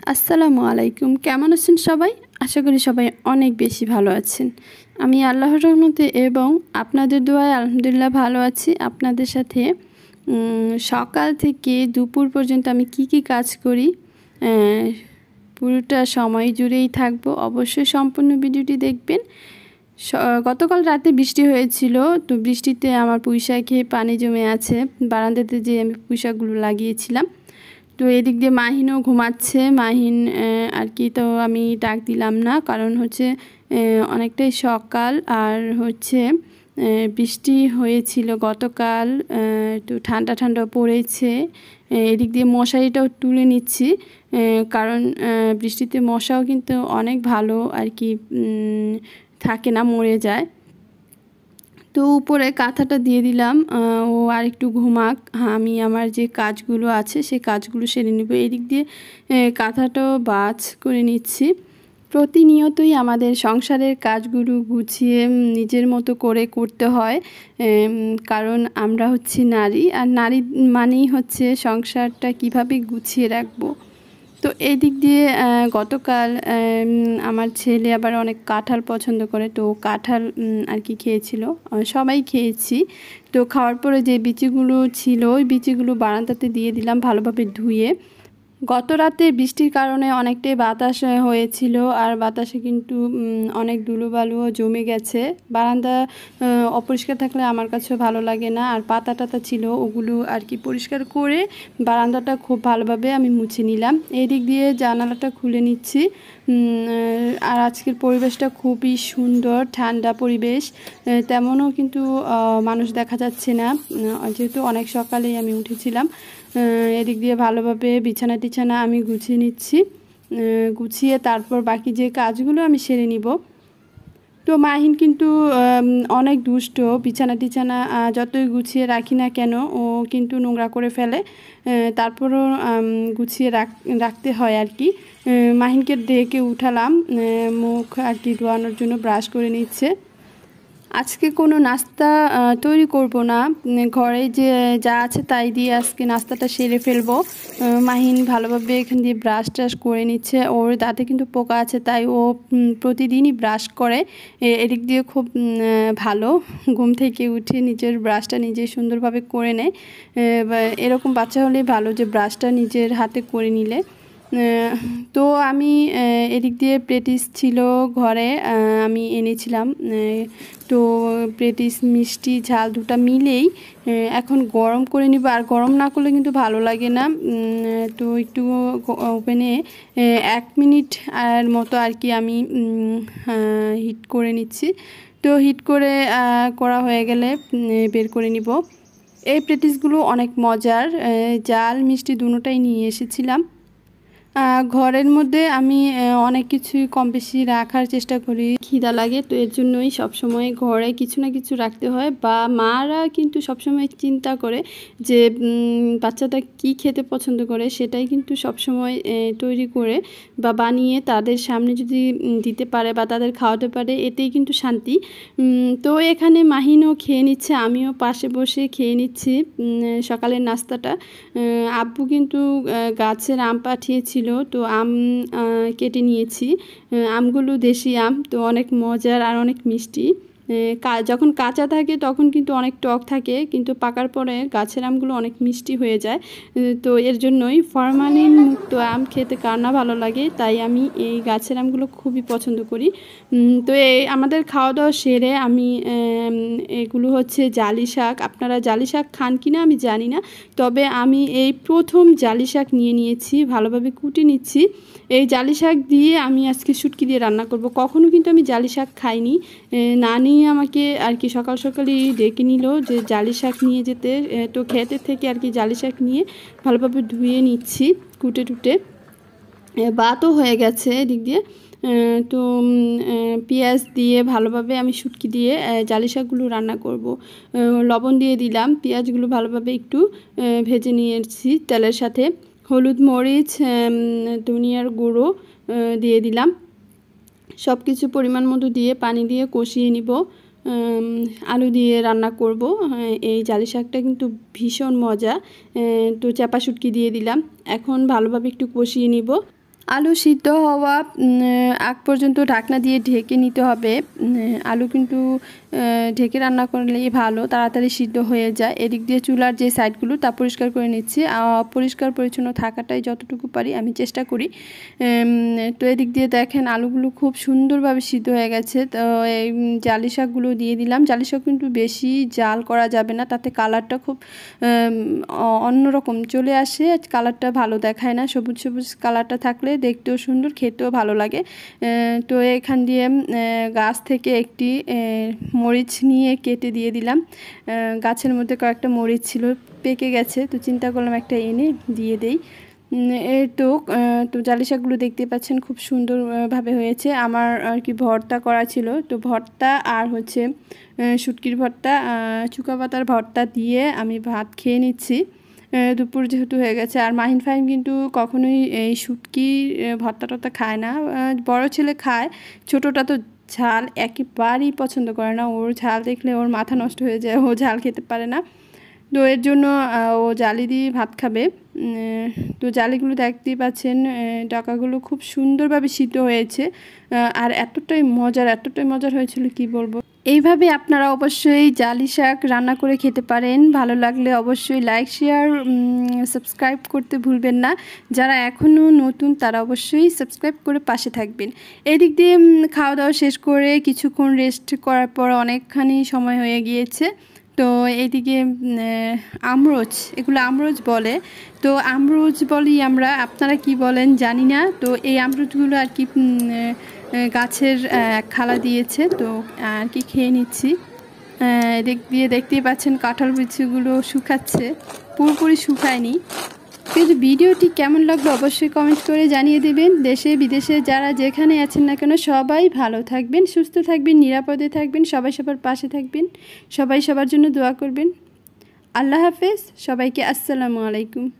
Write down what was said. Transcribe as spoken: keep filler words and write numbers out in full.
আসসালামু আলাইকুম। কেমন আছেন সবাই? আশা করি সবাই অনেক বেশি ভালো আছেন। আমি আল্লাহর রহমতে এবং আপনাদের দোয়ায় আলহামদুলিল্লাহ ভালো আছি। আপনাদের সাথে সকাল থেকে দুপুর পর্যন্ত আমি কি কি কাজ করি পুরোটা সময় জুড়েই থাকবো। অবশ্যই সম্পূর্ণ ভিডিওটি দেখবেন। গতকাল রাতে বৃষ্টি হয়েছিল, তো বৃষ্টিতে আমার পুঁইশাকে পানি জমে আছে বারান্দাতে, যে আমি পুঁইশাকগুলো লাগিয়েছিলাম। তো এদিক দিয়ে মাহিনও ঘুমাচ্ছে। মাহিন আর কি, তো আমি ডাক দিলাম না, কারণ হচ্ছে অনেকটাই সকাল আর হচ্ছে বৃষ্টি হয়েছিল গতকাল, একটু ঠান্ডা ঠান্ডা পড়েছে। এদিক দিয়ে মশারিটাও তুলে নিচ্ছি, কারণ বৃষ্টিতে মশাও কিন্তু অনেক ভালো আর কি থাকে না, মরে যায়। তো উপরে কাঁথাটা দিয়ে দিলাম, ও আর একটু ঘুমাক, আমি আমার যে কাজগুলো আছে সেই কাজগুলো সেরে নেব। এদিক দিয়ে কাঁথাটাও বাজ করে নিচ্ছি। প্রতিনিয়তই আমাদের সংসারের কাজগুলো গুছিয়ে নিজের মতো করে করতে হয়, কারণ আমরা হচ্ছি নারী, আর নারী মানেই হচ্ছে সংসারটা কিভাবে গুছিয়ে রাখবো। তো এই দিক দিয়ে গতকাল আমার ছেলে আবার অনেক কাঁঠাল পছন্দ করে, তো কাঁঠাল আর কি খেয়েছিল, সবাই খেয়েছি। তো খাওয়ার পরে যে বিচিগুলো ছিল ওই বিচিগুলো বারান্দাতে দিয়ে দিলাম ভালোভাবে ধুয়ে। গত রাতে বৃষ্টির কারণে অনেকটাই বাতাস হয়েছিল, আর বাতাসে কিন্তু অনেক ধুলোবালুও জমে গেছে। বারান্দা অপরিষ্কার থাকলে আমার কাছেও ভালো লাগে না, আর পাতা টাতা ছিল ওগুলো আর কি পরিষ্কার করে বারান্দাটা খুব ভালোভাবে আমি মুছে নিলাম। এই দিক দিয়ে জানালাটা খুলে নিচ্ছি। আর আজকের পরিবেশটা খুবই সুন্দর, ঠান্ডা পরিবেশ, তেমনও কিন্তু মানুষ দেখা যাচ্ছে না, যেহেতু অনেক সকালেই আমি উঠেছিলাম। এদিক দিয়ে ভালোভাবে বিছানা টিছানা আমি গুছিয়ে নিচ্ছি, গুছিয়ে তারপর বাকি যে কাজগুলো আমি সেরে নিব। তো মাহিন কিন্তু অনেক দুষ্ট, বিছানা টিছানা যতই গুছিয়ে রাখি না কেন ও কিন্তু নোংরা করে ফেলে, তারপরও গুছিয়ে রাখ রাখতে হয় আর কি। মাহিনকে ডেকে উঠালাম, মুখ আর কি ধোয়ানোর জন্য ব্রাশ করে নিচ্ছে। আজকে কোনো নাস্তা তৈরি করব না, ঘরে যে যা আছে তাই দিয়ে আজকে নাস্তাটা সেরে ফেলবো। মাহিন ভালোভাবে এখান দিয়ে ব্রাশ ট্রাশ করে নিচ্ছে, ওর দাঁতে কিন্তু পোকা আছে তাই ও প্রতিদিনই ব্রাশ করে। এদিক দিয়ে খুব ভালো, ঘুম থেকে উঠে নিজের ব্রাশটা নিজে সুন্দরভাবে করে নেয়। এরকম বাচ্চা হলেই ভালো, যে ব্রাশটা নিজের হাতে করে নিলে। তো আমি এদিক দিয়ে পেটিস ছিল ঘরে, আমি এনেছিলাম। তো পেটিস মিষ্টি ঝাল দুটা মিলেই এখন গরম করে নিব, আর গরম না করলে কিন্তু ভালো লাগে না। তো একটু ওভেনে এক মিনিট আর মতো আর কি আমি হিট করে নিচ্ছি। তো হিট করে করা হয়ে গেলে বের করে নিব। এই পেটিসগুলো অনেক মজার, জাল মিষ্টি দুটোটাই নিয়ে এসেছিলাম। ঘরের মধ্যে আমি অনেক কিছুই কম বেশি রাখার চেষ্টা করি, খিদা লাগে, তো এর জন্যই সবসময় ঘরে কিছু না কিছু রাখতে হয়। বা মারা কিন্তু সবসময় চিন্তা করে যে বাচ্চাটা কি খেতে পছন্দ করে, সেটাই কিন্তু সবসময় তৈরি করে বা বানিয়ে তাদের সামনে যদি দিতে পারে বা তাদের খাওয়াতে পারে, এতেই কিন্তু শান্তি। তো এখানে মাহিনও খেয়ে নিচ্ছে, আমিও পাশে বসে খেয়ে নিচ্ছি সকালের নাস্তাটা। আব্বু কিন্তু গাছের আম পাঠিয়েছিল, তো আম কেটে নিয়েছি। আমগুলো দেশি আম, তো অনেক মজার আর অনেক মিষ্টি। যখন কাঁচা থাকে তখন কিন্তু অনেক টক থাকে, কিন্তু পাকার পরে গাছের আমগুলো অনেক মিষ্টি হয়ে যায়। তো এর জন্যই ফরমালিন মুক্ত আম খেতে কার না ভালো লাগে, তাই আমি এই গাছের আমগুলো খুবই পছন্দ করি। তো এই আমাদের খাওয়া দাওয়া সেরে আমি এগুলো হচ্ছে জালি শাক, আপনারা জালি শাক খান কি না আমি জানি না, তবে আমি এই প্রথম জালি শাক নিয়ে নিয়েছি, ভালোভাবে কুটে নিচ্ছি। এই জালি শাক দিয়ে আমি আজকে শুটকি দিয়ে রান্না করব। কখনো কিন্তু আমি জালি শাক খাইনি, নানি আমাকে আর কি সকাল সকালই ডেকে নিল যে জালি শাক নিয়ে যেতে, তো খেতে থেকে আর কি জালি শাক নিয়ে ভালোভাবে ধুয়ে নিচ্ছি কুটে টুটে। ভাতও হয়ে গেছে এদিক দিয়ে। তো পেঁয়াজ দিয়ে ভালোভাবে আমি শুটকি দিয়ে জালি শাকগুলো রান্না করব। লবণ দিয়ে দিলাম, পেঁয়াজগুলো ভালোভাবে একটু ভেজে নিয়েছি তেলের সাথে, হলুদ মরিচ ধনিয়ার গুঁড়ো দিয়ে দিলাম, সব কিছু পরিমাণ মতো দিয়ে পানি দিয়ে কষিয়ে নিব। আলু দিয়ে রান্না করব। এই জালি শাকটা কিন্তু ভীষণ মজা। তো চাপা শুটকি দিয়ে দিলাম, এখন ভালোভাবে একটু কষিয়ে নিব। আলু সিদ্ধ হওয়া আগ পর্যন্ত ঢাকনা দিয়ে ঢেকে নিতে হবে। আলু কিন্তু ঢেকে রান্না করলেই ভালো, তাড়াতাড়ি সিদ্ধ হয়ে যায়। এদিক দিয়ে চুলার যে সাইডগুলো তা পরিষ্কার করে নিচ্ছি। পরিষ্কার পরিচ্ছন্ন থাকাটাই যতটুকু পারি আমি চেষ্টা করি। তো এদিক দিয়ে দেখেন আলুগুলো খুব সুন্দরভাবে সিদ্ধ হয়ে গেছে। তো এই জালি শাকগুলো দিয়ে দিলাম। জালি শাক কিন্তু বেশি জাল করা যাবে না, তাতে কালারটা খুব অন্যরকম চলে আসে, কালারটা ভালো দেখায় না। সবুজ সবুজ কালারটা থাকলে দেখতেও সুন্দর, খেতেও ভালো লাগে। তো এখান দিয়ে গাছ থেকে একটি মরিচ নিয়ে কেটে দিয়ে দিলাম। গাছের মধ্যে কয়েকটা মরিচ ছিল, পেকে গেছে, তো চিন্তা করলাম একটা এনে দিয়ে দেই। এই তো তো জালি শাকগুলো দেখতে পাচ্ছেন খুব সুন্দরভাবে হয়েছে। আমার আর কি ভর্তা করা ছিল, তো ভর্তা আর হচ্ছে শুটকির ভর্তা, চুকা পাতার ভর্তা দিয়ে আমি ভাত খেয়ে নিচ্ছি। দুপুর যেহেতু হয়ে গেছে। আর মাহিন ফাহিম কিন্তু কখনোই এই শুটকি ভর্তা টর্তা খায় না। বড় ছেলে খায়, ছোটোটা তো ঝাল একেবারেই পছন্দ করে না। ওর ঝাল দেখলে ওর মাথা নষ্ট হয়ে যায়, ও ঝাল খেতে পারে না। তো এর জন্য ও জালি দিয়ে ভাত খাবে। তো জালিগুলো দেখতেই পাচ্ছেন, ডাকাগুলো খুব সুন্দরভাবে সিদ্ধ হয়েছে। আর এতটাই মজার এতটাই মজার হয়েছিল কি বলবো। এইভাবে আপনারা অবশ্যই জালি শাক রান্না করে খেতে পারেন। ভালো লাগলে অবশ্যই লাইক শেয়ার সাবস্ক্রাইব করতে ভুলবেন না। যারা এখনও নতুন তারা অবশ্যই সাবস্ক্রাইব করে পাশে থাকবেন। এদিক দিয়ে খাওয়া দাওয়া শেষ করে কিছুক্ষণ রেস্ট করার পর অনেকখানি সময় হয়ে গিয়েছে। তো এইদিকে আমরোজ, এগুলো আমরোজ বলে, তো আমরোজ বলি আমরা, আপনারা কি বলেন জানি না। তো এই আমরোজগুলো আর কি গাছের খালা দিয়েছে, তো আর কি খেয়ে নিচ্ছি। এদিক দিয়ে দেখতেই পাচ্ছেন কাঁঠাল বিচিগুলো শুকাচ্ছে, পুরোপুরি শুকায়নি। কিন্তু ভিডিওটি কেমন লাগলো অবশ্যই কমেন্ট করে জানিয়ে দেবেন। দেশে বিদেশে যারা যেখানে আছেন না কেন সবাই ভালো থাকবেন, সুস্থ থাকবেন, নিরাপদে থাকবেন, সবাই সবার পাশে থাকবেন, সবাই সবার জন্য দোয়া করবেন। আল্লাহ হাফেজ, সবাইকে আসসালামু আলাইকুম।